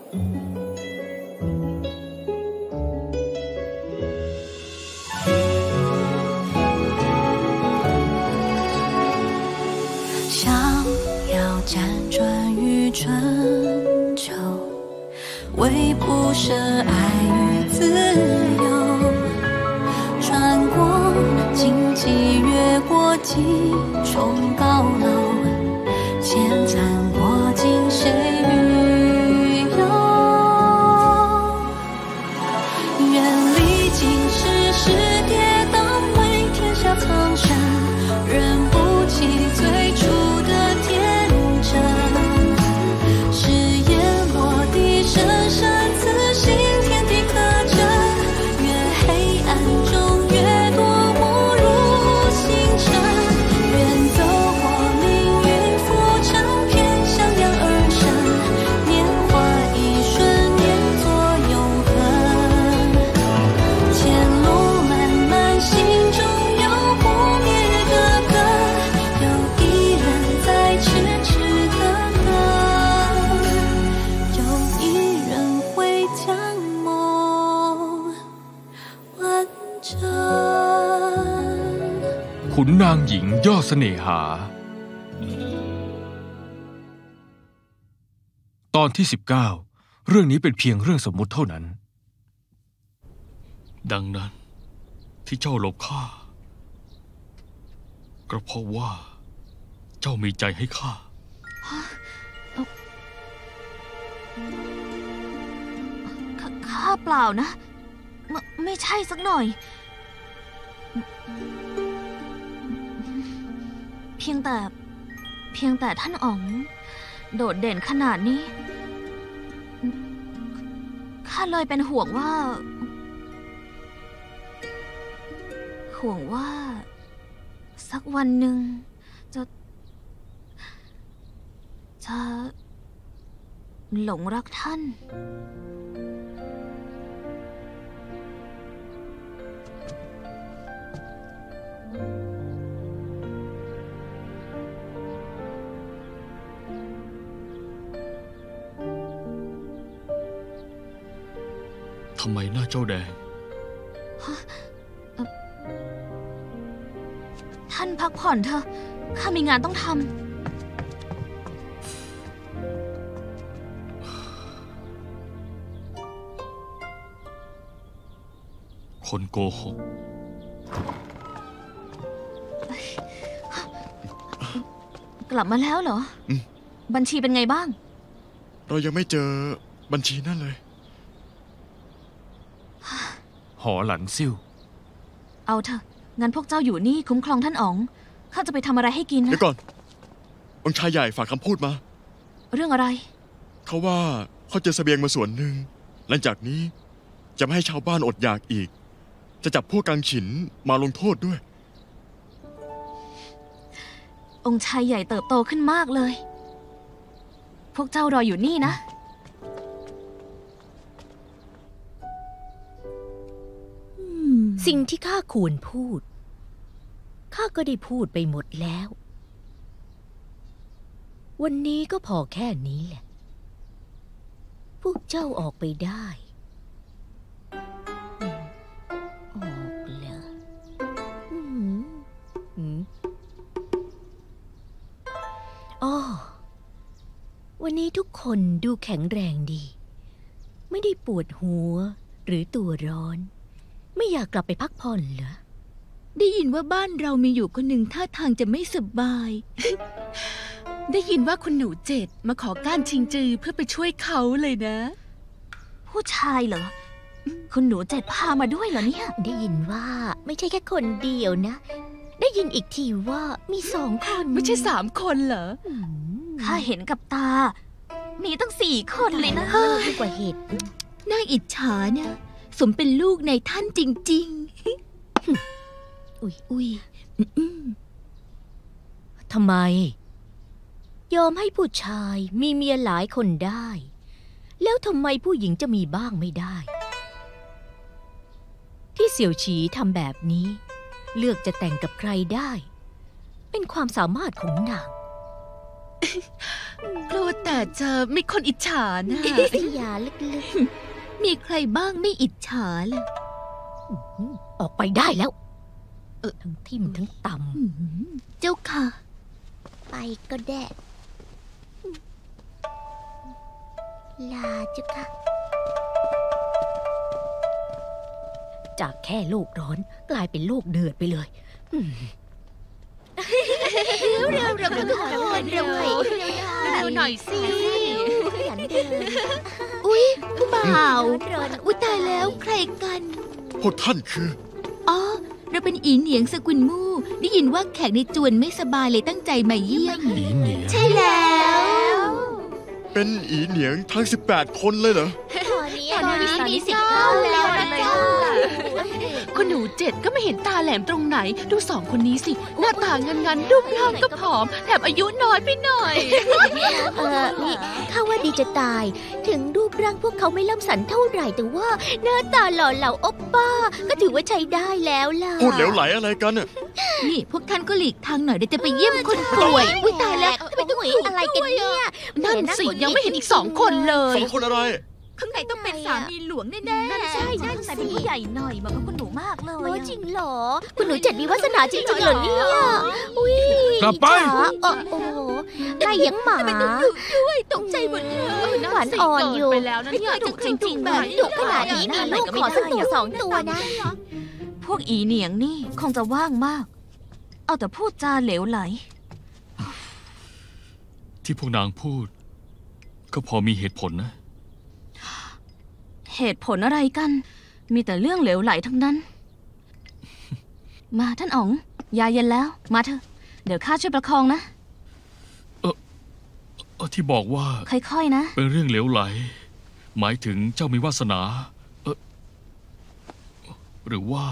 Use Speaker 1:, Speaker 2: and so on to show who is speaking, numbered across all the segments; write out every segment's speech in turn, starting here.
Speaker 1: 为不舍爱与自由，穿过荆棘，越过几重高楼，千残过尽谁与有？愿历经世事跌宕，为天下苍生，忍不起最初的天真。
Speaker 2: ขุนนางหญิงยอดเสน่หาตอนที่19เรื่องนี้เป็นเพียงเรื่องสมมุติเท่านั้น
Speaker 3: ดังนั้นที่เจ้าหลบข้าก็เพราะว่าเจ้ามีใจให้ข้า
Speaker 4: ข้าเปล่านะไม่ใช่สักหน่อยเพียงแต่ท่านอ๋องโดดเด่นขนาดนี้ข้าเลยเป็นห่วงว่าสักวันหนึ่งจะหลงรักท่าน
Speaker 3: ทำไมหน้าเจ้าแดง
Speaker 4: ท่านพักผ่อนเถอะข้ามีงานต้องท
Speaker 3: ำคนโกหก
Speaker 4: กลับมาแล้วเหรอบัญชีเป็นไงบ้าง
Speaker 5: เรายังไม่เจอบัญชีนั่นเลย
Speaker 2: หอหลันซิ่ว
Speaker 4: เอาเถอะงั้นพวกเจ้าอยู่นี่คุ้มครองท่านอ๋องข้าจะไปทำอะไรให้กินนะ
Speaker 5: เดี๋ยวก่อนองค์ชายใหญ่ฝากคำพูดมา
Speaker 4: เรื่องอะไร
Speaker 5: เขาว่าเขาเจอเสบียงมาส่วนหนึ่งหลังจากนี้จะไม่ให้ชาวบ้านอดอยากอีกจะจับพวกกังฉินมาลงโทษด้วย
Speaker 4: องค์ชายใหญ่เติบโตขึ้นมากเลยพวกเจ้ารออยู่นี่นะ
Speaker 6: สิ่งที่ข้าควรพูดข้าก็ได้พูดไปหมดแล้ววันนี้ก็พอแค่นี้แหละพวกเจ้าออกไปได้ออกเลยอ๋อวันนี้ทุกคนดูแข็งแรงดีไม่ได้ปวดหัวหรือตัวร้อนไม่อยากกลับไปพักผ่อนเหรอ
Speaker 7: ได้ยินว่าบ้านเรามีอยู่คนหนึ่งท่าทางจะไม่สบาย ได้ยินว่าคุณหนูเจ็ดมาขอก้านชิงจือเพื่อไปช่วยเขาเลยนะ
Speaker 4: ผู้ชายเหรอคุณหนูเจ็ดพามาด้วยเหรอเนี่ย
Speaker 6: ได้ยินว่าไม่ใช่แค่คนเดียวนะได้ยินอีกทีว่ามี2 คน
Speaker 7: ไม่ใช่3 คนเหรอ
Speaker 4: ข้าเห็นกับตามีตั้ง4 คนเลยนะ
Speaker 6: ดีกว่าเหตุ
Speaker 7: น่าอิจฉาเนี่ยสมเป็นลูกในท่านจริงๆอุ้ย
Speaker 6: ทำไมยอมให้ผู้ชายมีเมียหลายคนได้แล้วทำไมผู้หญิงจะมีบ้างไม่ได้ที่เสี่ยวฉีทำแบบนี้เลือกจะแต่งกับใครได้เป็นความสามารถของนาง
Speaker 7: กลัวแต่จะมีคนอิจฉานะ
Speaker 6: สยาลึก
Speaker 7: มีใครบ้างไม่อิจฉาล่ะ
Speaker 6: ๆออกไปได้แล้วทั้งทิ่มทั้งต่
Speaker 7: เจ้าค่ะ
Speaker 6: ำไปก็ได้ลาเจ้าค่ะจากแค่โลกร้อนกลายเป็นโลกเดือดไปเลยเร็วๆเร็วๆเร็วๆเร็วๆ
Speaker 7: หน่อยสิ
Speaker 6: ขยันเดิน
Speaker 7: อุ๊ยผู้บ่าว
Speaker 6: ร้อน
Speaker 7: อุ๊ยตายแล้วใครกัน
Speaker 5: พวกท่านคือ
Speaker 7: อ๋อ เราเป็นอีเหนียงสกุลมู่ได้ยินว่าแขกในจวนไม่สบายเลยตั้งใจมาเยี่ยม
Speaker 2: อีเหนียง
Speaker 7: ใช่แล้ว
Speaker 5: เป็นอีเหนียงทั้ง 18 คนเลยเหรอ
Speaker 6: ตอนนี้มี10 เท่าแล้วนะเจ้า
Speaker 7: คุณหนูเจ็ดก็ไม่เห็นตาแหลมตรงไหน ดูสองคนนี้สิ หน้าตางันๆรูปร่างก็ผอมแถมอายุน้อยไปหน่อย
Speaker 6: นี่ข้าว่าดีจะตาย ถึงรูปร่างพวกเขาไม่ล่ำสันเท่าไหร่แต่ว่าหน้าตาหล่อเหลาอบป้า ก็ถือว่าใช้ได้แล้วล่ะ
Speaker 5: พูดเหลวไหลอะไรกันน่ะ
Speaker 7: นี่พวกท่านก็หลีกทางหน่อยเดี๋ยวจะไปเยี่ยมคนป่วย อุ๊ยตายแล้ว
Speaker 6: ทำไมต้องอะไรกันเนี่ย
Speaker 7: นั่นสิยังไม่เห็นอีก2 คนเลย
Speaker 5: 2 คนอะไร
Speaker 7: ข้างในต้องเป็นสามีหลวงแน่ๆ
Speaker 6: นั่นใช่นั่น
Speaker 4: แต่
Speaker 6: สิ
Speaker 4: เป็นผู้ใหญ่หน่อยเหมาะกับคุณหนูมากเล
Speaker 6: โอ้
Speaker 4: ย
Speaker 6: จริงเหรอ คุณหนูเจ็ดมีวาสนาจริงๆเหรอเนี่ยอุ้ย
Speaker 2: กลับไป
Speaker 6: จ๋าโอ้โหไก่ยังหมา
Speaker 7: ตกใจหมดเลย
Speaker 6: ขวัญอ่อนอยู่
Speaker 7: ไปแล้วนะเนี่ย
Speaker 6: ดุจริงๆแบบดุขนาดนี้มีลูกขอสักตัว2 ตัวนะ
Speaker 4: พวกอีเหนียงนี่คงจะว่างมาก เอาแต่พูดจาเหลวไหล
Speaker 3: ที่พวกนางพูด ก็พอมีเหตุผลนะ
Speaker 4: เหตุผลอะไรกัน มีแต่เรื่องเหลวไหลทั้งนั้น มาท่านอ๋องยาเย็นแล้ว มาเถอะ เดี๋ยวข้าช่วยประคองนะ
Speaker 3: ที่บอกว่า
Speaker 4: ค่อยๆนะ
Speaker 3: เป็นเรื่องเหลวไหล หมายถึงเจ้ามีวาสนา หรือว่า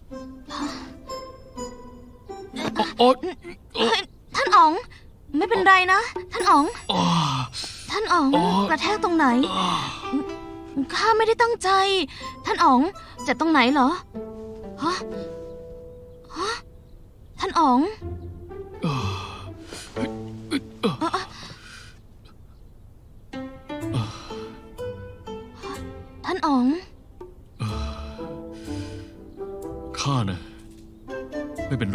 Speaker 3: อ๋อ
Speaker 4: ท่านอ๋อง ไม่เป็นไรนะ ท่านอ๋อง
Speaker 3: อ๋อ
Speaker 4: ท่านอ๋อง
Speaker 3: อ๋อ
Speaker 4: กระแทกตรงไหน
Speaker 3: อ๋อ
Speaker 4: ข้าไม่ได้ตั้งใจ ท่านอ๋องเจ็บตรงไหนเหรอ ฮะ ท่านอ๋อง ท่านอ๋อง
Speaker 3: ข้านะไม่เป็นไร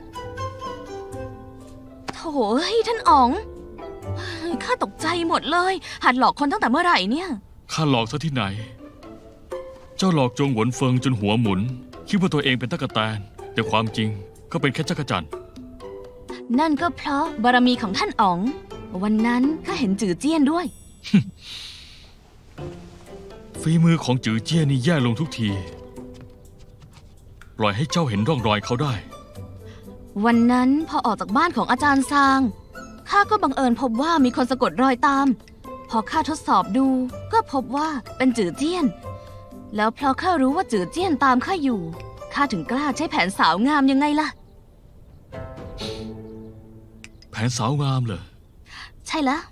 Speaker 4: โถ่เฮ้ยท่านอ๋องข้าตกใจหมดเลย หัดหลอกคนตั้งแต่เมื่อไหร่เนี่ย
Speaker 3: ข้าหลอกซะที่ไหน เจ้าหลอกจงหวนเฟิงจนหัวหมุน คิดว่าตัวเองเป็นตั๊กแตน แต่ความจริงก็เป็นแค่จักรจั่น
Speaker 4: นั่นก็เพราะบารมีของท่านอ๋อง วันนั้นข้าเห็นจือเจี้ยนด้วย
Speaker 3: ฝีมือของจือเจี้ยนี่แย่ลงทุกที ปล่อยให้เจ้าเห็นร่องรอยเขาได้
Speaker 4: วันนั้นพอออกจากบ้านของอาจารย์ซางข้าก็บังเอิญพบว่ามีคนสะกดรอยตาม พอข้าทดสอบดูก็พบว่าเป็นจือเจี้ยน แล้วเพราะข้ารู้ว่าจือเจี้ยนตามข้าอยู่ข้าถึงกล้าใช้แผนสาวงามยังไงล่ะ
Speaker 3: แผนสาวงามเหรอ
Speaker 4: ใช่แล้ว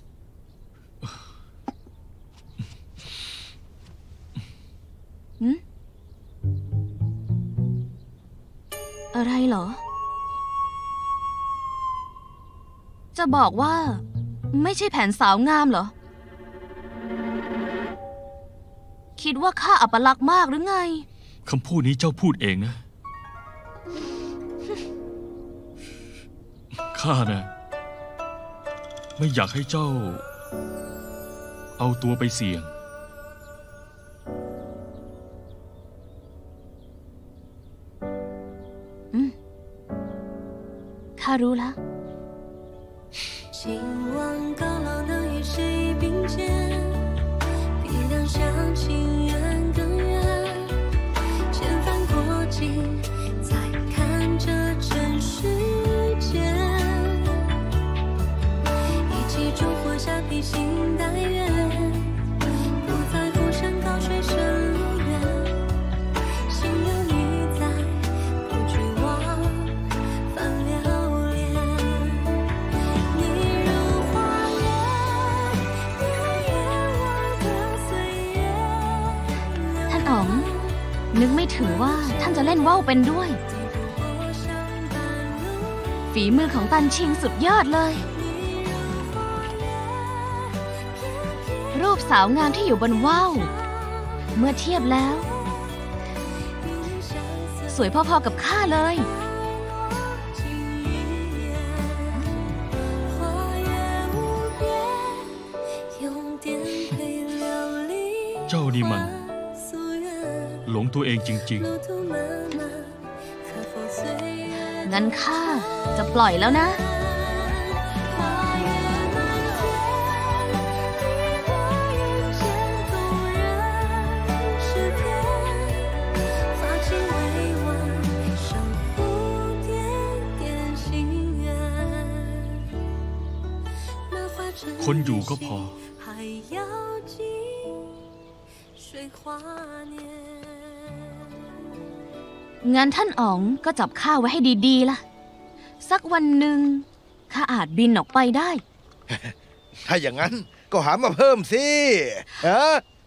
Speaker 4: อะไรเหรอ จะบอกว่าไม่ใช่แผนสาวงามเหรอ คิดว่าข้าอัปลักษณ์มากหรือไง
Speaker 3: คำพูดนี้เจ้าพูดเองนะ ข้านะไม่อยากให้เจ้า เอาตัวไปเสี่ยง
Speaker 4: ข้ารู้แล้ว
Speaker 1: 希望高楼能与谁并肩，比两厢情愿更远。千帆过尽，再看这尘世间，一起烛火下披星戴月，不在乎山高水深路远，心有你在，不惧望翻流连。你如花莲，摇曳我的岁月。
Speaker 4: ท่านอ๋อง นึกไม่ถึงว่าท่านจะเล่นว่าวเป็นด้วย ฝีมือของตันชิงสุดยอดเลยปสาวงามที่อยู่บนว่าวเมื่อเทียบแล้ว สวยพอๆกับข้าเลย
Speaker 3: เจ้านี่มันหลงตัวเองจริง
Speaker 4: งั้นข้าจะปล่อยแล้วนะ
Speaker 3: คนอยู่ก็พอ
Speaker 4: งั้นท่านอ๋องก็จับข้าไว้ให้ดีๆล่ะ สักวันหนึ่งข้าอาจบินออกไปได้
Speaker 8: ถ้าอย่างนั้นก็หามาเพิ่มสิฮะ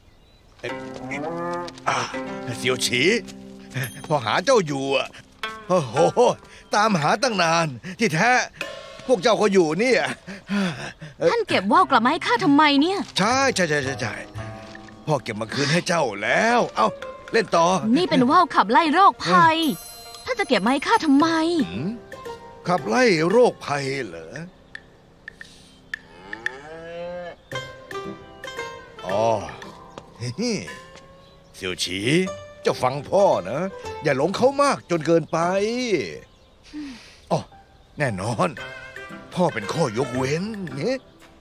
Speaker 8: เสี่ยวฉีพอหาเจ้าอยู่อะโอ้โหตามหาตั้งนานที่แท้พวกเจ้าก็อยู่เนี่ย
Speaker 4: ท่านเก็บว่าวกลับมาให้ข้าทำไมเนี่ย
Speaker 8: ใช่พ่อเก็บมาคืนให้เจ้าแล้ว เอาเล่นต่อ
Speaker 4: นี่เป็นว่าวขับไล่โรคภัยท่านจะเก็บมาให้ข้าทำไม
Speaker 8: ขับไล่โรคภัยเหรออ๋อเสี่ยวฉีเจ้าฟังพ่อนะอย่าหลงเขามากจนเกินไปอ๋อแน่นอนพ่อเป็นข้อยกเว้นเนี่ย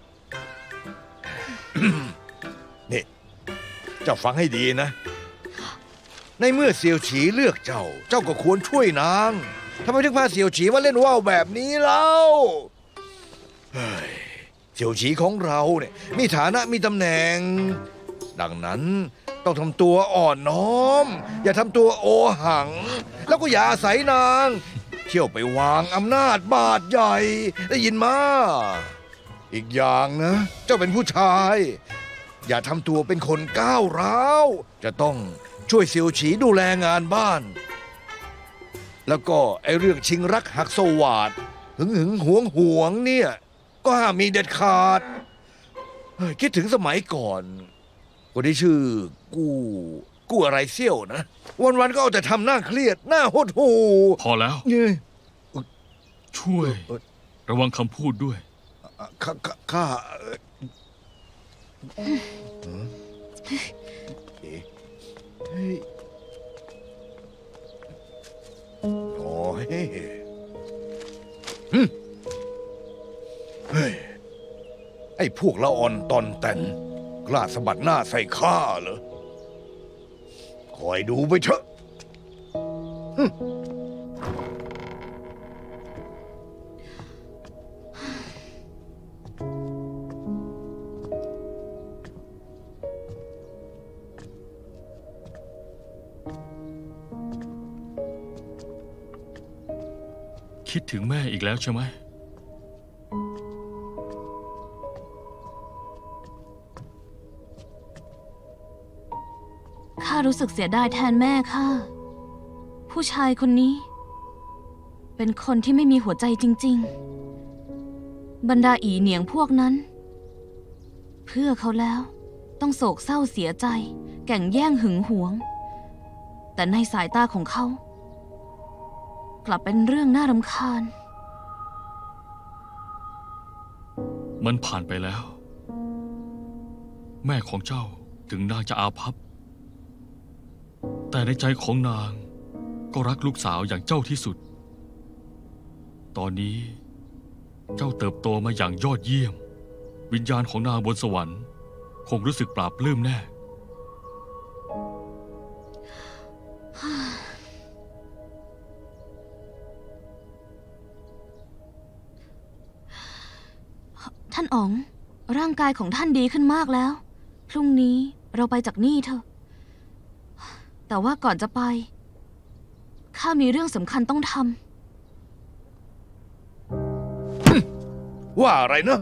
Speaker 8: นี่เจ้าฟังให้ดีนะในเมื่อเสี่ยวฉีเลือกเจ้าก็ควรช่วยนางทำไมถึงพาเสี่ยวฉีมาเล่นว่าวแบบนี้เล่าเสี่ยวฉีของเราเนี่ยมีฐานะมีตำแหน่งดังนั้นต้องทำตัวอ่อนน้อมอย่าทำตัวโอหังแล้วก็อย่าอาศัยนางเที่ยวไปวางอำนาจบาดใหญ่ได้ยินมาอีกอย่างนะเจ้าเป็นผู้ชายอย่าทำตัวเป็นคนก้าวร้าวจะต้องช่วยเสี่ยวฉีดูแลงานบ้านแล้วก็ไอ้เรื่องชิงรักหักโซวาทหึงหวงเนี่ยก็ห้ามมีเด็ดขาดคิดถึงสมัยก่อนคนที่ชื่อกู้อะไรเซี่ยวนะวันๆก็เอาแต่ทำหน้าเครียดหน้าหดหู่
Speaker 3: พอแล้วช่วยระวังคำพูดด้วย
Speaker 8: ข้าโอ้ยไอ้พวกละอ่อนตอนแต่นกล้าสะบัดหน้าใส่ข้าเหรอคอยดูไปเถอะ
Speaker 3: คิดถึงแม่อีกแล้วใช่ไหม
Speaker 4: ข้ารู้สึกเสียดายแทนแม่ข้าผู้ชายคนนี้เป็นคนที่ไม่มีหัวใจจริงๆบรรดาอีเหนียงพวกนั้นเพื่อเขาแล้วต้องโศกเศร้าเสียใจแก่งแย่งหึงหวงแต่ในสายตาของเขากลับเป็นเรื่องน่ารำคาญ
Speaker 3: มันผ่านไปแล้วแม่ของเจ้าถึงนางจะอาภัพแต่ในใจของนางก็รักลูกสาวอย่างเจ้าที่สุดตอนนี้เจ้าเติบโตมาอย่างยอดเยี่ยมวิญญาณของนางบนสวรรค์คงรู้สึกปลาบปลื้มแน่
Speaker 4: ท่านอ๋องร่างกายของท่านดีขึ้นมากแล้วพรุ่งนี้เราไปจากนี่เถอะแต่ว่าก่อนจะไปข้ามีเรื่องสำคัญต้องท
Speaker 8: ำว่าอะไรนะ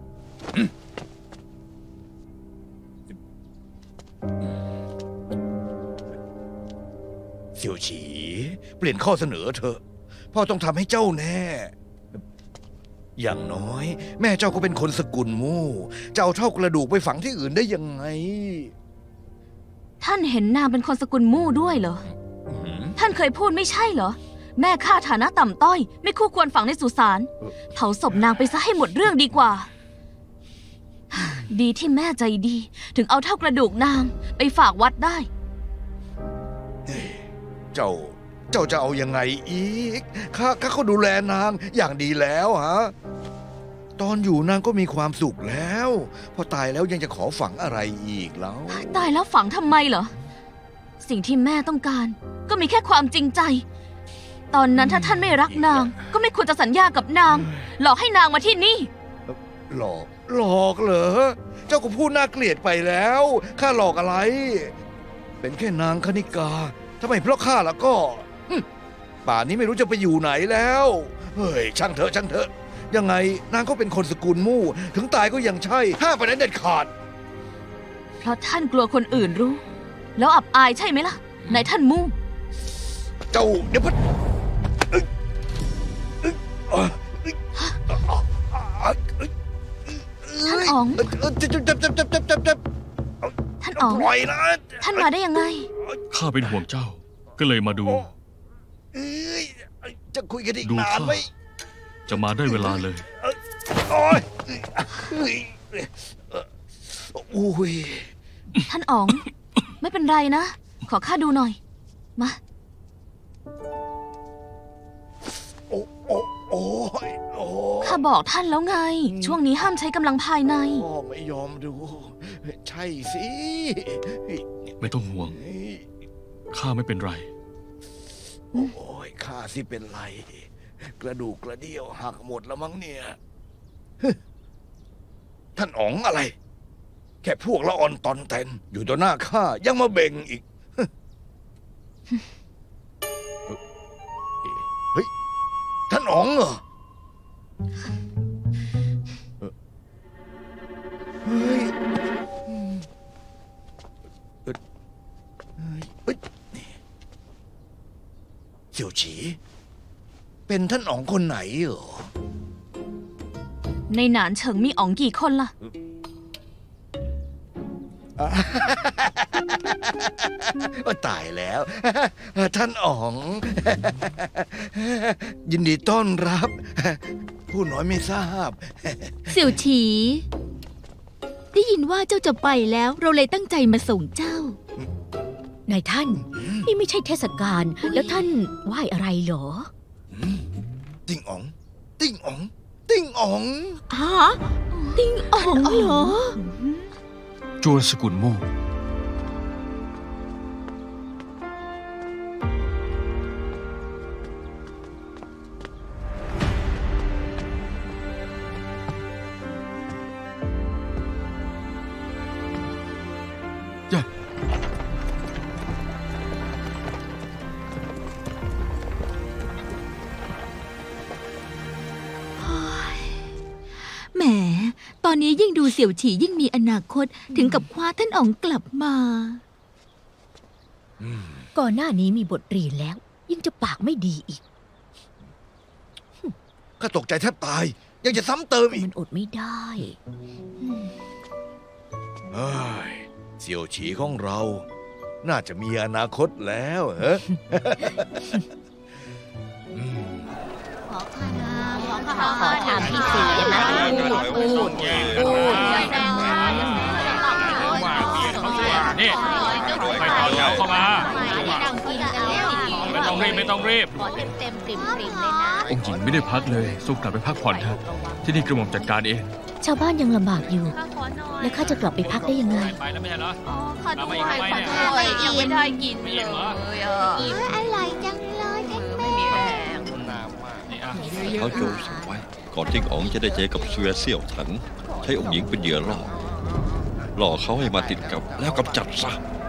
Speaker 8: เสี่ยวฉีเปลี่ยนข้อเสนอเถอะพ่อต้องทำให้เจ้าแน่อย่างน้อย แม่เจ้าก็เป็นคนสกุลมู่จะเอาเท่ากระดูกไปฝังที่อื่นได้ยังไง
Speaker 4: ท่านเห็นนางเป็นคนสกุลมู่ด้วยเหรอ ท่านเคยพูดไม่ใช่เหรอ แม่ข้าฐานะต่ำต้อย ไม่คู่ควรฝังในสุสานเผาศพนางไปซะให้หมดเรื่องดีกว่า ดีที่แม่ใจดี ถึงเอาเท่ากระดูกนางไปฝากวัดได้
Speaker 8: เจ้าจะเอายังไงอีกข้าก็ดูแลนางอย่างดีแล้วฮะตอนอยู่นางก็มีความสุขแล้วพอตายแล้วยังจะขอฝังอะไรอีกแล้ว
Speaker 4: ตายแล้วฝังทำไมเหรอสิ่งที่แม่ต้องการก็มีแค่ความจริงใจตอนนั้นถ้าท่านไม่รักนางก็ไม่ควรจะสัญญากับนางหลอกให้นางมาที่นี่
Speaker 8: หลอกเหรอเจ้าก็พูดน่าเกลียดไปแล้วข้าหลอกอะไรเป็นแค่นางคณิกาถ้าไม่เพราะข้าแล้วก็ป่านนี้ไม่รู้จะไปอยู่ไหนแล้วเฮ้ยช่างเถอะยังไงนางก็เป็นคนสกุลมู่ถึงตายก็ยังใช่ห้ามไปไหนเด็ดขาด
Speaker 4: เพราะท่านกลัวคนอื่นรู้แล้วอับอายใช่ไหมล่ะนายท่านมู่
Speaker 8: เจ้าเดี๋ยวพัด
Speaker 4: ท่านอ๋องท่านอ๋องท่านมาได้ยังไง
Speaker 3: ข้าเป็นห่วงเจ้าก็เลยมาดู
Speaker 8: จะคุยกันอีกนานไหม
Speaker 3: จะมาได้เวลาเลย
Speaker 4: ท่านอ๋องไม่เป็นไรนะขอข้าดูหน่อยมาข้าบอกท่านแล้วไงช่วงนี้ห้ามใช้กำลังภายใน
Speaker 8: พ่อไม่ยอมดูใช่สิ
Speaker 3: ไม่ต้องห่วงข้าไม่เป็นไร
Speaker 8: โอ้ยข้าสิเป็นไรกระดูกกระเดี่ยวหักหมดแล้วมั้งเนี่ยท่านอ๋องอะไรแค่พวกละอ่อนตอนแตนอยู่ต่อหน้าข้ายังมาเบ่งอีกเฮ้ยท่านอ๋องเหรอเฮ้ยเสี่ยวฉีเป็นท่านอ๋องคนไหนเหรอ
Speaker 4: ในหนานเฉิงมีอ๋องกี่คนล่ะ
Speaker 8: ตายแล้วท่านอ๋องยินดีต้อนรับผู้น้อยไม่ทราบ
Speaker 7: เสี่ยวฉีได้ยินว่าเจ้าจะไปแล้วเราเลยตั้งใจมาส่งเจ้าน
Speaker 6: ายท่านนี่ไม่ใช่เทศกาลแล้วท่านไหว้อะไรเหรอ
Speaker 8: ติ้งอ๋องติ้งอ๋องติ้งอ๋อง
Speaker 6: ฮะติ้งอ๋องเหรอ
Speaker 2: จวนสกุลมู่
Speaker 7: ตอนนี้ยิ่งดูเสี่ยวฉียิ่งมีอนาคตถึงกับคว้าท่านอ๋องกลับมา
Speaker 6: ก่อนหน้านี้มีบทเรียนแล้วยิ่งจะปากไม่ดีอีก
Speaker 8: ข้าตกใจแทบตายยังจะซ้ำเติมอีก
Speaker 6: มันอดไม่ได้
Speaker 8: เสี่ยวฉีของเราน่าจะมีอนาคตแล้ว
Speaker 6: ขอถามพี่สีนะพูด
Speaker 3: นี่ไปต่อแถวเข้ามาไม่ต้องรีบ
Speaker 2: องค์หญิงไม่ได้พักเลยส่งกลับไปพักผ่อนเถอะที่นี่กระหม่อมจัดการเอง
Speaker 6: ชาวบ้านยังลำบากอยู่แล้วข้าจะกลับไปพักได้ยังไง
Speaker 3: ไปแล้วไม่ใช่เหรอ
Speaker 4: ข้าด้วยยังไม่ได้กินเลย
Speaker 1: อะไรจังเลย
Speaker 4: ไม่มีแรง
Speaker 9: เขาโจรสั่งไว้ก่อนที่อ๋องจะได้เจอกับเสวียเสี่ยวถังใช้องค์หญิงเป็นเหยื่อล่อเขาให้มาติดกับแล้วกำจัดซะ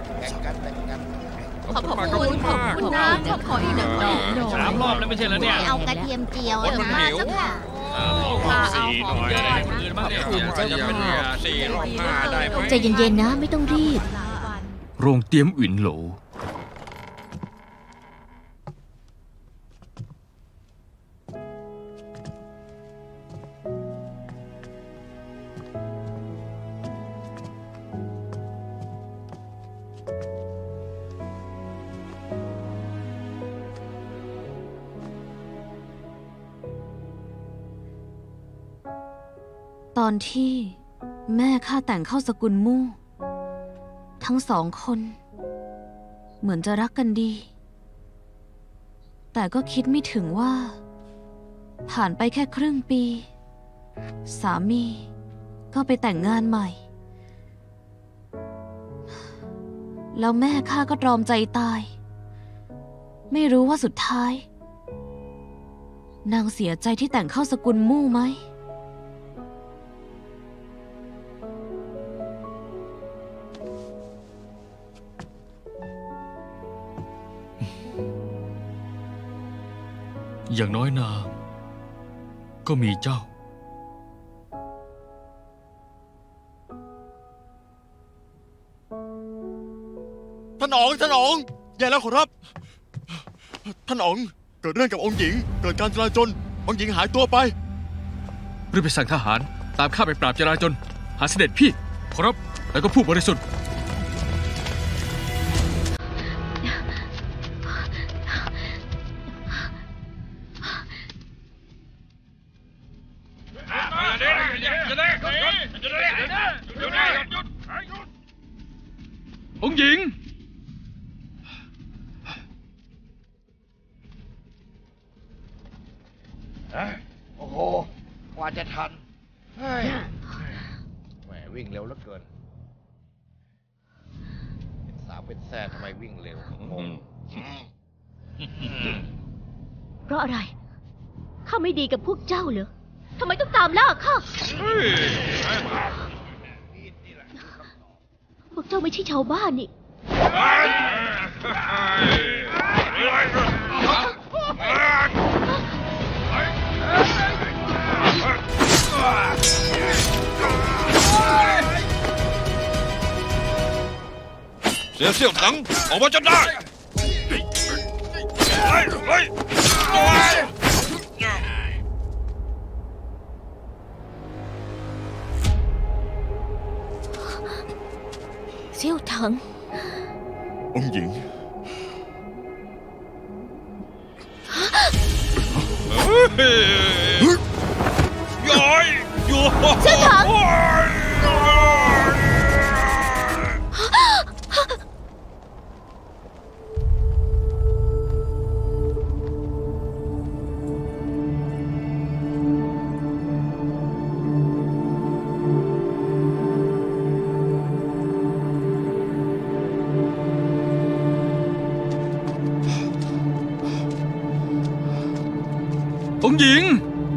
Speaker 4: ขอบคุณนะขออีกหนึ่งดอก
Speaker 3: 3 รอบแล้วไม่ใช่เหรอเนี่ย
Speaker 1: เอากระเทียมเจียวเลยนะ
Speaker 3: 4 หน่อยอะไรคนอื่นบ้างเนี่ย4 รอบ 5ได้ไหม
Speaker 6: ใจเย็นๆนะไม่ต้องรีบ
Speaker 2: โรงเตี้ยมอุ่นโหล
Speaker 4: ตอนที่แม่ข้าแต่งเข้าสกุลมู่ทั้งสองคนเหมือนจะรักกันดีแต่ก็คิดไม่ถึงว่าผ่านไปแค่ครึ่งปีสามีก็ไปแต่งงานใหม่แล้วแม่ข้าก็ตรอมใจตายไม่รู้ว่าสุดท้ายนางเสียใจที่แต่งเข้าสกุลมู่ไหม
Speaker 3: อย่างน้อยนางก็มีเจ้า
Speaker 5: ท่านอ๋องแย่แล้วขอรับท่านอ๋องเกิดเรื่องกับองค์หญิงเกิดการจลาจลองค์หญิงหายตัวไป
Speaker 2: รีบไปสั่งทหารตามข้าไปปราบจราจลหาเสด็จพี่ขอรับแล้วก็ผู้บริสุทธิ์องค์หญิง
Speaker 8: โอ้โหกว่าจะทันเฮ้ยแหมวิ่งเร็วเหลือเกินเป็นสาวเป็นแซ่ทำไมวิ่งเร็วงง
Speaker 6: เพราะอะไร ข้าไม่ดีกับพวกเจ้าเหรอ ทำไมต้องตามล่าข้า พวกเจ้าไม่ใช่ชาวบ้านนี่
Speaker 9: เสียเสี่ยวถังออกมาจนได้
Speaker 6: เสี่ยวถัง
Speaker 5: องค์หญิง
Speaker 9: ย้อยอยู่
Speaker 6: เสี่ยวถัง
Speaker 2: องค์หญิง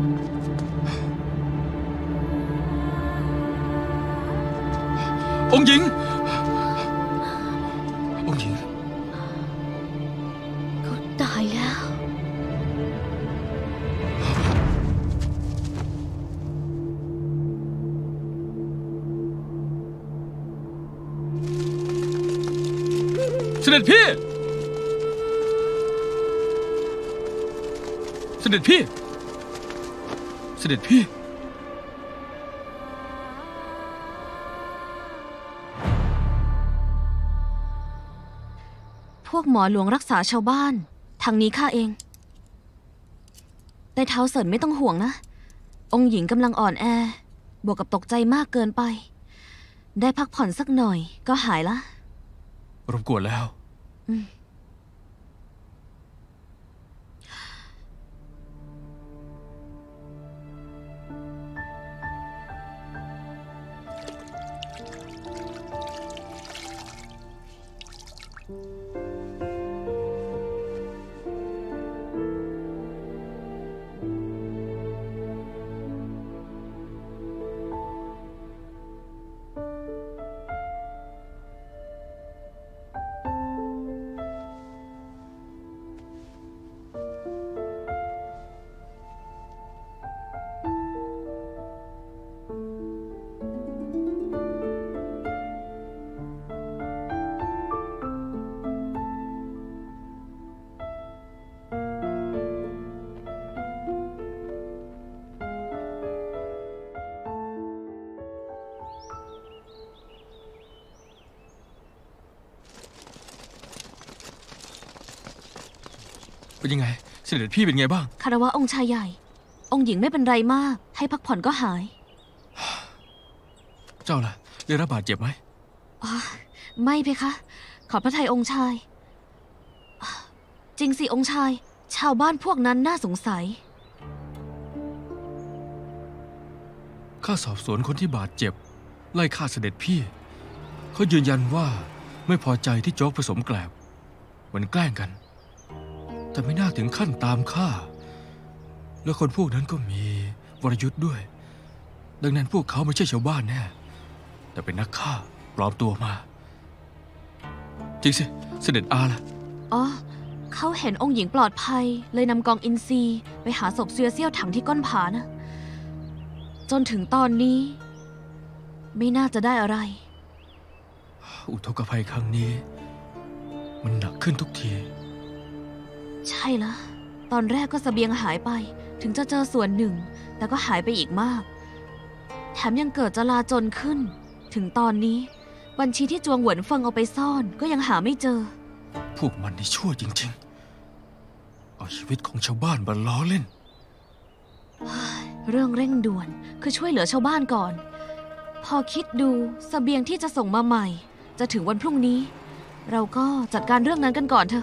Speaker 2: องค์หญิง
Speaker 6: เขาตายแล้ว
Speaker 2: เสด็จพี่เสด็จพี่
Speaker 4: พวกหมอหลวงรักษาชาวบ้านทางนี้ข้าเองแต่เท้าเสินไม่ต้องห่วงนะองค์หญิงกำลังอ่อนแอบวกกับตกใจมากเกินไปได้พักผ่อนสักหน่อยก็หายละ
Speaker 2: รบกวนแล้วเป็นยังไงเสด็จพี่เป็นไงบ้าง
Speaker 4: คารวะองค์ชายใหญ่ องค์หญิงไม่เป็นไรมาก ให้พักผ่อนก็หาย
Speaker 2: เจ้าล่ะได้รับบาดเจ็บไหม
Speaker 4: อ๋อไม่เพคะ ขอบพระทัยองค์ชาย จริงสิองค์ชาย ชาวบ้านพวกนั้นน่าสงสัย
Speaker 2: ข้าสอบสวนคนที่บาดเจ็บไล่ฆ่าเสด็จพี่เขายืนยันว่าไม่พอใจที่โจ๊กผสมแกลบเหมือนแกล้งกัน แต่ไม่น่าถึงขั้นตามฆ่า แล้วคนพวกนั้นก็มีวรยุทธ์ด้วย ดังนั้นพวกเขาไม่ใช่ชาวบ้านแน่แต่เป็นนักฆ่าปลอมตัวมาจริงสิเสด็จอาล่ะ
Speaker 4: อ๋อ เขาเห็นองค์หญิงปลอดภัยเลยนำกองอินทรีไปหาศพเสือเซี่ยวถังที่ก้นผานะ จนถึงตอนนี้ ไม่น่าจะได้อะไร
Speaker 2: อุทกภัยครั้งนี้มันหนักขึ้นทุกที
Speaker 4: ใช่ละตอนแรกก็เสบียงหายไป ถึงจะเจอส่วนหนึ่ง แต่ก็หายไปอีกมาก แถมยังเกิดจลาจลขึ้น ถึงตอนนี้ บัญชีที่จวงเหวินเฟิงเอาไปซ่อนก็ยังหาไม่เจอ
Speaker 2: พวกมันนี่ชั่วจริงๆเอาชีวิตของชาวบ้านมาล้อเล่น
Speaker 4: เรื่องเร่งด่วนคือช่วยเหลือชาวบ้านก่อน พอคิดดูเสบียงที่จะส่งมาใหม่ จะถึงวันพรุ่งนี้ เราก็จัดการเรื่องนั้นกันก่อนเถอะ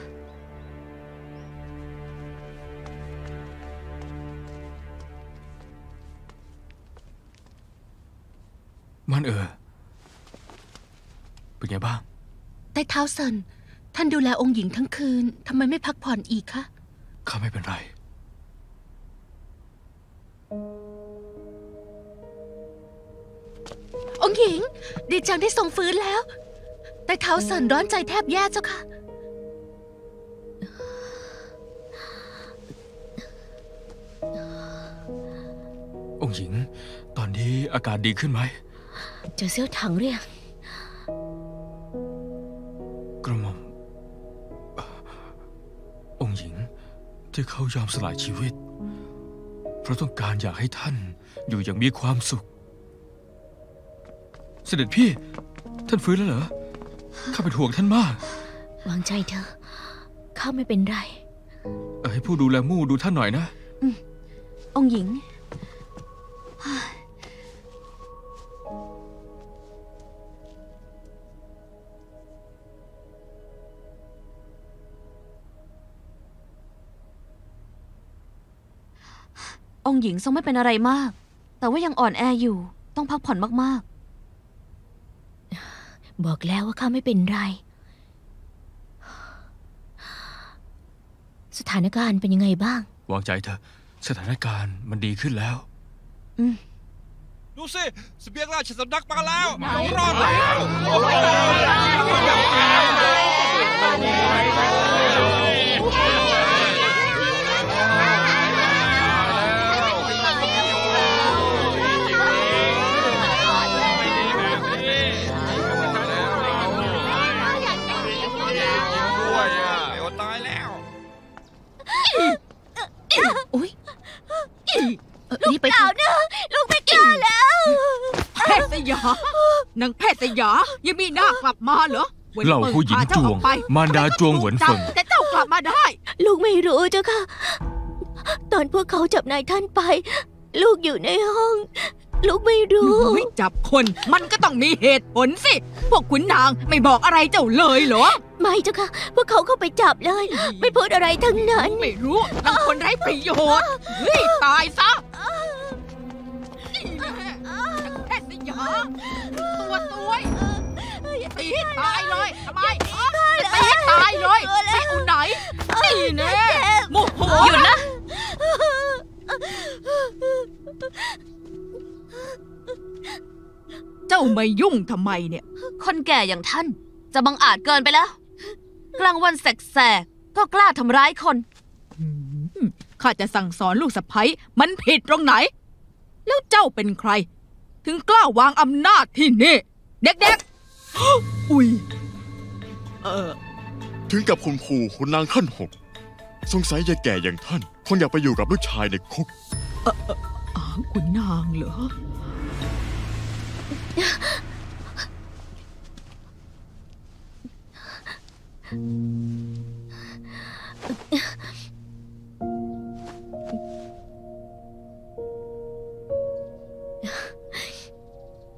Speaker 2: มันเป็นไงบ้าง
Speaker 7: แต่เท้าเซินท่านดูแลองค์หญิงทั้งคืนทำไมไม่พักผ่อนอีกคะ
Speaker 2: ข้าไม่เป็นไร
Speaker 7: องค์หญิงดีจังที่ทรงฟื้นแล้ว แต่เท้าเซินร้อนใจแทบแย่เจ้าค่ะ
Speaker 2: องค์หญิง ตอนนี้อาการดีขึ้นไหม
Speaker 6: เจอเซี่ยวถังเรียก
Speaker 2: กระหม่อมองค์หญิงที่เขายอมสละชีวิต เพราะต้องการอยากให้ท่านอยู่อย่างมีความสุข เสด็จพี่ ท่านฟื้นแล้วเหรอ ข้าเป็นห่วงท่านมาก
Speaker 6: วางใจเถอะข้าไม่เป็นไร
Speaker 2: ให้ผู้ดูแลมู่ดูท่านหน่อยนะ
Speaker 4: องค์หญิง องค์หญิงทรงไม่เป็นอะไรมาก แต่ว่ายังอ่อนแออยู่ ต้องพักผ่อนมาก
Speaker 6: บอกแล้วว่าข้าไม่เป็นไร สถานการณ์เป็นยังไงบ้าง
Speaker 2: วางใจเถอะ สถานการณ์มันดีขึ้นแล้ว
Speaker 9: ดูสิเสบียงราชสำนักมาแล้วเรารอดแล้ว ตายแล้ว
Speaker 7: อุ้ย
Speaker 10: นี่ไปเอาเนอะลูกไม่กล้าแล้วแพทย์สยานางแพทย์สยายังมีหน้ากลับมาเหรอ
Speaker 2: เหล่าผู้หญิงจวงมารดาจวงเหวินเฟิง
Speaker 10: แต่เจ้ากลับมาได้
Speaker 6: ลูกไม่รู้เจ้าค่ะ ตอนพวกเขาจับนายท่านไป ลูกอยู่ในห้อง ลูกไม่รู้
Speaker 10: ไม่จับคนมันก็ต้องมีเหตุผลสิ พวกขุนนางไม่บอกอะไรเจ้าเลยเหรอ
Speaker 6: ไม่เจ้าค่ะ พวกเขาเข้าไปจับเลย ไม่พูดอะไรทั้งนั้น
Speaker 10: ไม่รู้นางคนไร้ประโยชน์เฮ้ยตายซะแพทย์สยาตัวตีให้ตายเลยทำไมตีให้ตายเลยไม่เอาไหนนี่แน่โมโห
Speaker 4: ๆ หยุดนะ
Speaker 10: เจ้าไม่ยุ่งทำไมเนี่ย
Speaker 4: คนแก่อย่างท่านจะบังอาจเกินไปแล้ว กลางวันแสกๆก็กล้าทำร้ายคน
Speaker 10: ข้าจะสั่งสอนลูกสะใภ้มันผิดตรงไหน แล้วเจ้าเป็นใคร ถึงกล้าวางอำนาจที่นี่ เด็กๆ อุ๊ย
Speaker 5: ถึงกับข่มขู่ขุนนางขั้นหกสงสัยยายแก่อย่างท่านคงอยากไปอยู่กับลูกชายในคุก
Speaker 10: คุณนางเหรอ
Speaker 6: ข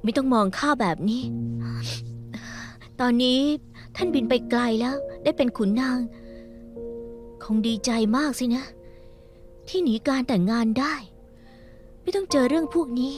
Speaker 6: ไม่ต้องมองข้าแบบนี้ ตอนนี้ท่านบินไปไกลแล้ว ได้เป็นขุนนาง คงดีใจมากสินะ ที่หนีการแต่งงานได้ ไม่ต้องเจอเรื่องพวกนี้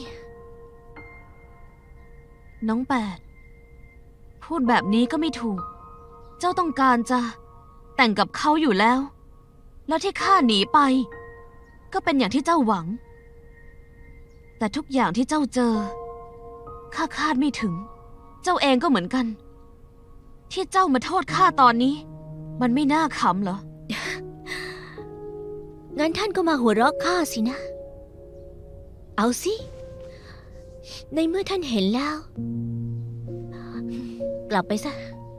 Speaker 4: น้องแปดพูดแบบนี้ก็ไม่ถูก เจ้าต้องการจะแต่งกับเขาอยู่แล้ว แล้วที่ข้าหนีไป ก็เป็นอย่างที่เจ้าหวัง แต่ทุกอย่างที่เจ้าเจอข้าคาดไม่ถึง เจ้าเองก็เหมือนกัน ที่เจ้ามาโทษข้าตอนนี้ มันไม่น่าขำเหรอ
Speaker 6: งั้นท่านก็มาหัวเราะข้าสินะ เอาสิ ในเมื่อท่านเห็นแล้ว กลับไปซะ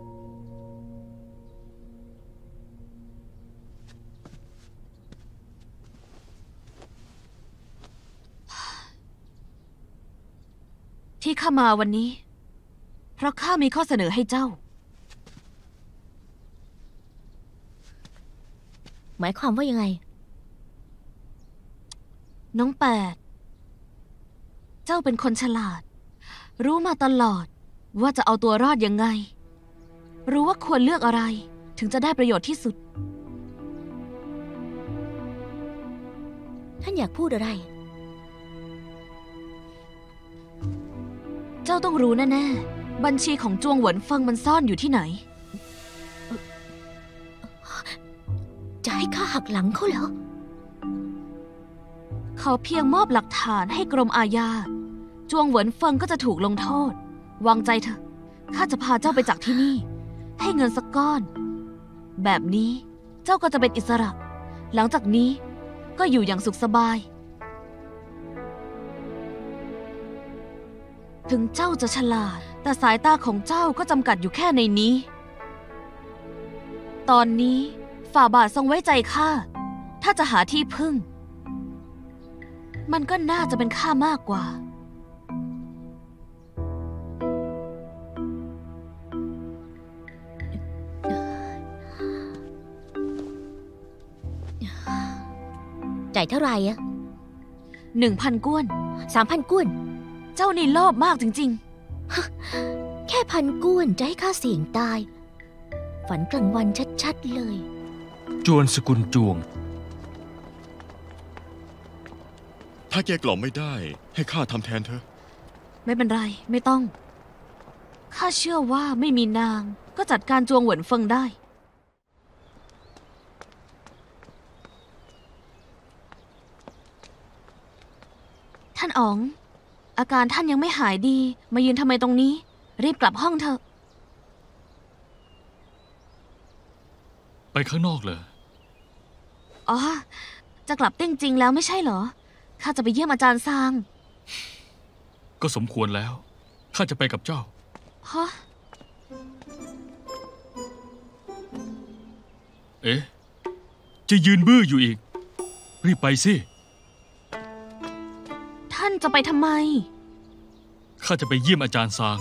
Speaker 4: ที่ข้ามาวันนี้ เพราะข้ามีข้อเสนอให้เจ้า
Speaker 6: หมายความว่ายังไง
Speaker 4: น้องแปดเจ้าเป็นคนฉลาด รู้มาตลอดว่าจะเอาตัวรอดยังไง รู้ว่าควรเลือกอะไรถึงจะได้ประโยชน์ที่สุด
Speaker 6: ท่านอยากพูดอะไร
Speaker 4: เจ้าต้องรู้แน่ๆบัญชีของจวงเหวินเฟิงมันซ่อนอยู่ที่ไหน
Speaker 6: จะให้ข้าหักหลังเขาเหรอ
Speaker 4: เขาเพียงมอบหลักฐานให้กรมอาญาจวงเหวินเฟิงก็จะถูกลงโทษ วางใจเถอะข้าจะพาเจ้าไปจากที่นี่ ให้เงินสักก้อน แบบนี้เจ้าก็จะเป็นอิสระ หลังจากนี้ก็อยู่อย่างสุขสบาย ถึงเจ้าจะฉลาดแต่สายตาของเจ้าก็จำกัดอยู่แค่ในนี้ ตอนนี้ฝ่าบาททรงไว้ใจข้าถ้าจะหาที่พึ่ง มันก็น่าจะเป็นข้ามากกว่า
Speaker 6: จ่ายเท่าไหร่อะ
Speaker 4: 1,000 ก้วน
Speaker 6: 3,000 ก้วน
Speaker 4: เจ้านี่โลภมากจริง
Speaker 6: แค่1,000 ก้วนจะให้ข้าเสี่ยงตาย ฝันกลางวันชัดๆเลย
Speaker 2: จวนสกุลจวง
Speaker 5: ถ้าแกกล่อมไม่ได้ ให้ข้าทำแทนเธอ
Speaker 4: ๆ ไม่เป็นไรไม่ต้อง ข้าเชื่อว่าไม่มีนางก็จัดการจวงเหวินเฟิงได้ ท่านอ๋อง อาการท่านยังไม่หายดี มายืนทำไมตรงนี้ รีบกลับห้องเถอะ
Speaker 3: ไปข้างนอกเลย
Speaker 4: อ๋อ จะกลับจริงๆแล้วไม่ใช่เหรอ ข้าจะไปเยี่ยมอาจารย์ซาง
Speaker 3: ก็สมควรแล้วข้าจะไปกับเจ้า
Speaker 4: ฮะ
Speaker 3: เอ๊ะจะยืนบื้ออยู่อีก รีบไปสิ
Speaker 4: ท่านจะไปทำไม
Speaker 3: ข้าจะไปเยี่ยมอาจารย์ซาง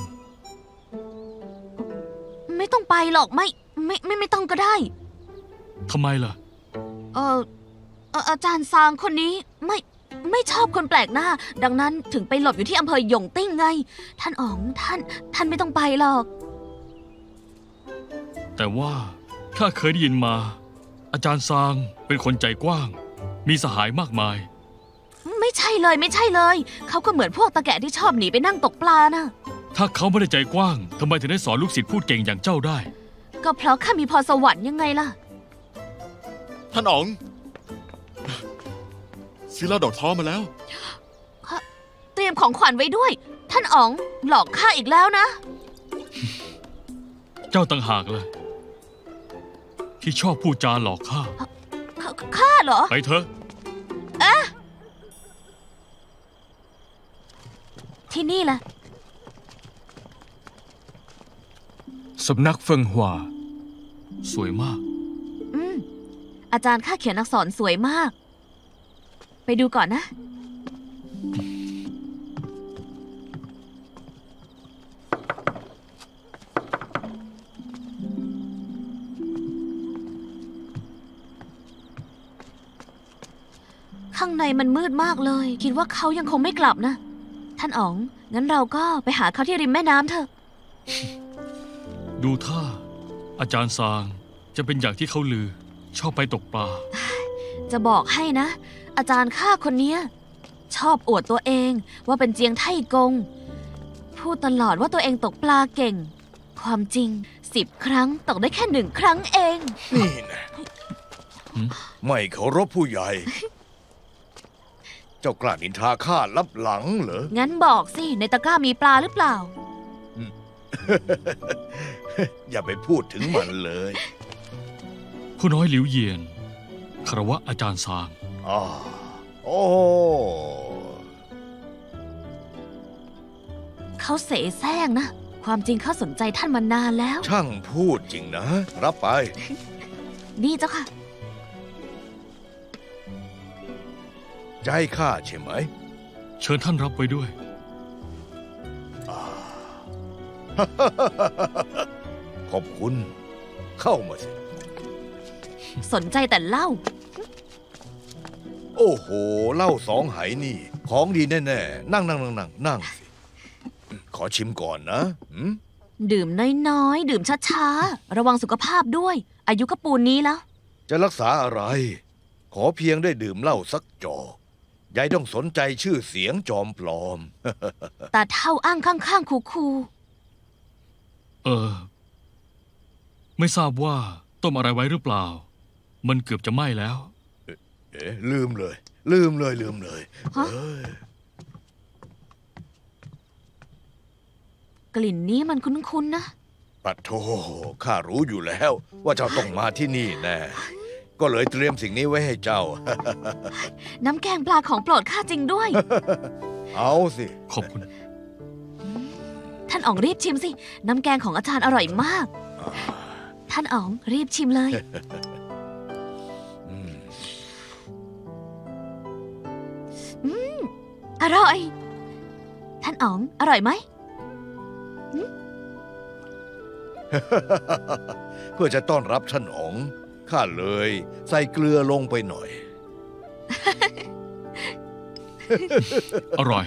Speaker 4: ไม่ต้องไปหรอกไม่ต้องก็ได้
Speaker 3: ทำไมล่ะ
Speaker 4: อาจารย์ซางคนนี้ไม่ชอบคนแปลกหน้า ดังนั้นถึงไปหลบอยู่ที่อำเภอหยงติ้งไง ท่านอ๋องท่านไม่ต้องไปหรอก
Speaker 3: แต่ว่าข้าเคยได้ยินมา อาจารย์ซางเป็นคนใจกว้าง มีสหายมากมาย
Speaker 4: ไม่ใช่เลยเขาก็เหมือนพวกตะแกะที่ชอบหนีไปนั่งตกปลานะ
Speaker 3: ถ้าเขาไม่ได้ใจกว้างทำไมถึงได้สอนลูกศิษย์พูดเก่งอย่างเจ้าได้
Speaker 4: ก็เพราะข้ามีพรสวรรค์ยังไงล่ะ
Speaker 5: ท่านอ๋อง ซื้อเหล้าดอกท้อมาแล้ว
Speaker 4: เตรียมของขวัญไว้ด้วย ท่านอ๋องหลอกข้าอีกแล้วนะ
Speaker 3: เจ้าต่างหากเลยที่ชอบพูดจาหลอกข้า
Speaker 4: ข้าเหรอ
Speaker 3: ไปเถอะ
Speaker 4: ที่นี่แหละ
Speaker 2: สำนักเฟิงหวา
Speaker 3: สวยมาก
Speaker 4: อาจารย์ข้าเขียนอักษรสวยมาก ไปดูก่อนนะ ข้างในมันมืดมากเลย คิดว่าเขายังคงไม่กลับนะท่านอ๋อง งั้นเราก็ไปหาเขาที่ริมแม่น้ำเถอะ
Speaker 3: ดูท่าอาจารย์ซางจะเป็นอย่างที่เขาลือ ชอบไปตกปลา
Speaker 4: จะบอกให้นะ อาจารย์ข้าคนเนี้ยชอบอวดตัวเองว่าเป็นเจียงไท่กง พูดตลอดว่าตัวเองตกปลาเก่ง ความจริง10 ครั้งตกได้แค่1 ครั้งเอง
Speaker 8: นี่นะไม่เคารพผู้ใหญ่ เจ้ากล้านินทาข้าลับหลังเหรอ
Speaker 4: งั้นบอกสิ ในตะกร้ามีปลาหรือเปล่า
Speaker 8: อย่าไปพูดถึงมันเลย
Speaker 3: ผู้น้อยหลิวเยียนคารวะอาจารย์ซาง
Speaker 8: โอ้
Speaker 4: เขาเสแสร้งนะ ความจริงเขาสนใจท่านมานานแล้ว
Speaker 8: ช่างพูดจริงนะ รับไป
Speaker 4: นี่เจ้าค่ะ
Speaker 8: จะให้ข้าใช่ไหม
Speaker 3: เชิญท่านรับไว้ด้วย
Speaker 8: ขอบคุณ เข้ามาสิ
Speaker 4: สนใจแต่เหล้า
Speaker 8: โอ้โหเหล้า2 ไหนี่ ของดีแน่ๆ นั่งสิ ขอชิมก่อนนะหืม
Speaker 4: ดื่มน้อยๆ ดื่มช้าๆ ระวังสุขภาพด้วย อายุก็ปูนนี้แล้ว
Speaker 8: จะรักษาอะไร ขอเพียงได้ดื่มเหล้าสักจอกยายต้องสนใจชื่อเสียงจอมปลอม
Speaker 4: แต่เท่าอ้างข้างๆคู
Speaker 3: ไม่ทราบว่าต้มอะไรไว้หรือเปล่า มันเกือบจะไหม้แล้ว
Speaker 8: ลืมเลย
Speaker 4: ฮะ กลิ่นนี้มันคุ้นๆนะ
Speaker 8: ปัดโธข้ารู้อยู่แล้ว ว่าเจ้าต้องมาที่นี่แน่ ก็เลยเตรียมสิ่งนี้ไว้ให้เจ้า
Speaker 4: น้ำแกงปลาของโปรดข้าจริงด้วย
Speaker 8: เอาสิ
Speaker 3: ขอบคุณ
Speaker 4: ท่านอ๋องรีบชิมสิ น้ำแกงของอาจารย์อร่อยมาก ท่านอ๋องรีบชิมเลย อร่อย ท่านอ๋องอร่อยไหม
Speaker 8: เพื่อจะต้อนรับท่านอ๋องข้าเลยใส่เกลือลงไปหน่อย
Speaker 3: อร่อย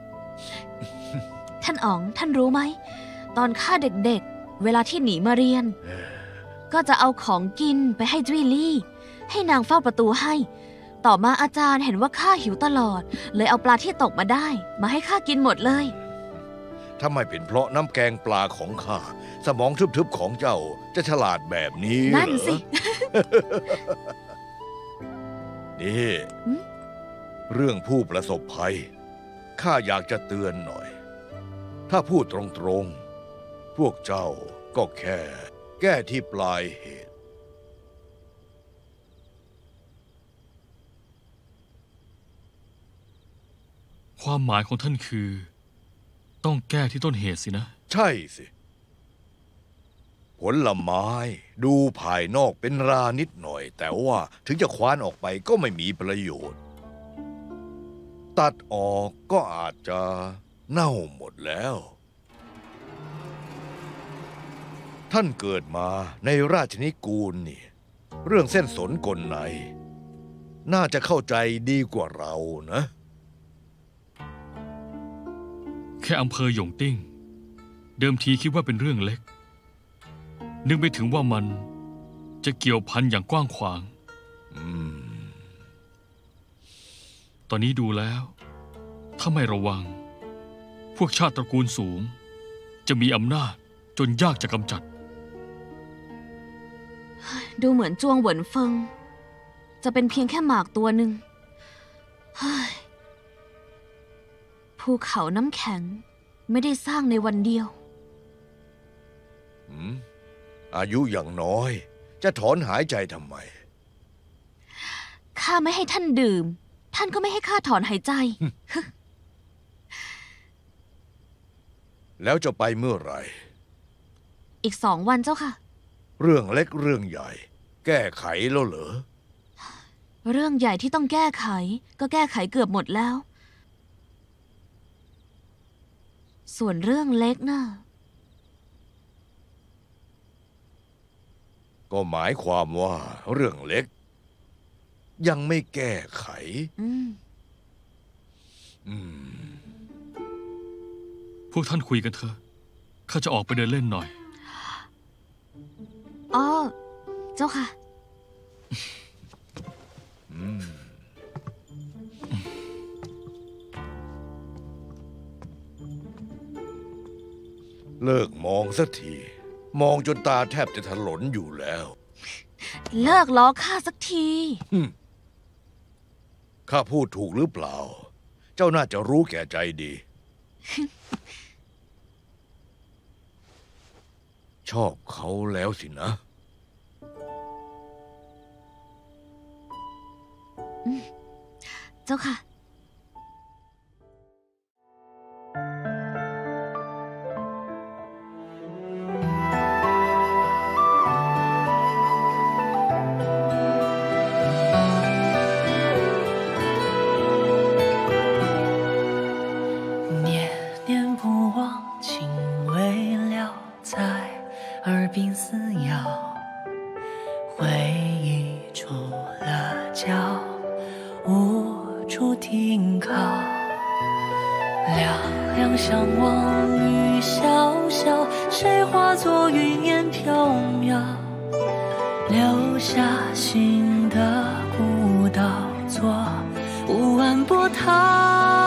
Speaker 4: ท่านอ๋องท่านรู้ไหม ตอนข้าเด็กๆ เวลาที่หนีมาเรียน ก็จะเอาของกินไปให้จุ้ยลี่ ให้นางเฝ้าประตูให้ ต่อมาอาจารย์เห็นว่าข้าหิวตลอด เลยเอาปลาที่ตกมาได้ มาให้ข้ากินหมดเลย
Speaker 8: ถ้าไม่เป็นเพราะน้ำแกงปลาของข้าสมองทึบๆของเจ้าจะฉลาดแบบนี้
Speaker 4: นั่นสิ
Speaker 8: นี่ เรื่องผู้ประสบภัยข้าอยากจะเตือนหน่อย ถ้าพูดตรงๆพวกเจ้าก็แค่แก้ที่ปลายเหตุ
Speaker 3: ความหมายของท่านคือ ต้องแก้ที่ต้นเหตุสินะ
Speaker 8: ใช่สิ ผลไม้ดูภายนอกเป็นรานิดหน่อย แต่ว่าถึงจะคว้านออกไปก็ไม่มีประโยชน์ ตัดออกก็อาจจะเน่าหมดแล้ว ท่านเกิดมาในราชนิกูลนี่ เรื่องเส้นสนกลในน่าจะเข้าใจดีกว่าเรานะ
Speaker 3: แค่อำเภอหยงติ้ง เดิมทีคิดว่าเป็นเรื่องเล็ก นึกไม่ถึงว่ามันจะเกี่ยวพันอย่างกว้างขวาง ตอนนี้ดูแล้ว ถ้าไม่ระวัง พวกชาติตระกูลสูง จะมีอำนาจจนยากจะกำจัด
Speaker 4: ดูเหมือนจวงเหวินเฟิง จะเป็นเพียงแค่หมากตัวหนึ่งเฮ้ยภูเขาน้ำแข็งไม่ได้สร้างในวันเดียว
Speaker 8: อายุอย่างน้อยจะถอนหายใจทำไม
Speaker 4: ข้าไม่ให้ท่านดื่ม ท่านก็ไม่ให้ข้าถอนหายใจ
Speaker 8: แล้วจะไปเมื่อไหร่
Speaker 4: อีก2 วันเจ้าค่ะ
Speaker 8: เรื่องเล็กเรื่องใหญ่ แก้ไขแล้วเหรอ
Speaker 4: เรื่องใหญ่ที่ต้องแก้ไขก็แก้ไขเกือบหมดแล้ว ส่วนเรื่องเล็กน่ะ
Speaker 8: ก็หมายความว่าเรื่องเล็ก ยังไม่แก้ไข
Speaker 4: อืม
Speaker 3: พวกท่านคุยกันเถอะข้าจะออกไปเดินเล่นหน่อย
Speaker 4: อ๋อ เจ้าค่ะ
Speaker 8: เลิกมองสักที มองจนตาแทบจะถลนอยู่แล้ว
Speaker 4: เลิกล้อข้าสักที
Speaker 8: ข้าพูดถูกหรือเปล่า เจ้าน่าจะรู้แก่ใจดี ชอบเขาแล้วสินะ
Speaker 4: เจ้าค่ะ
Speaker 1: 念念不忘，情未了，在耳鬓撕咬，回忆出了脚，无处停靠。两两相望雨潇潇，谁化作云烟飘渺，留下心的孤岛，做不完波涛。